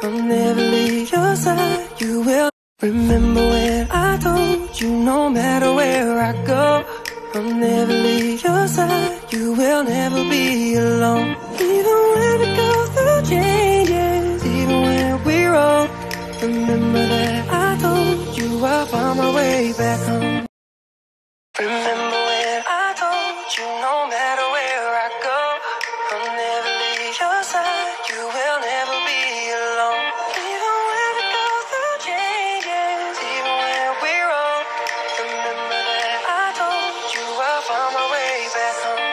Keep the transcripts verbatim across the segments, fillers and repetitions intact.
I'll never leave your side. You will remember when I told you no matter where I go, I'll never leave your side. You will never be alone. Even when we go through changes, even when we're old, remember that I told you I'll find my way back home. Remember when I told you no matter where I go, I'll never leave your side. You will never be alone. Even when we go through changes, even when we're old, remember that I told you I'll find my way back home.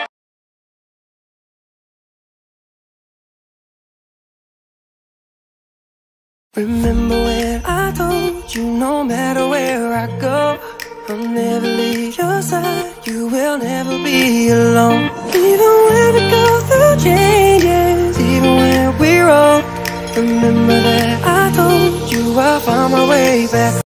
Remember when I told you no matter where I go, I'll never leave your side. You will never be alone. Even when we go through changes, even when we're old, remember that I told you I'll find my way back.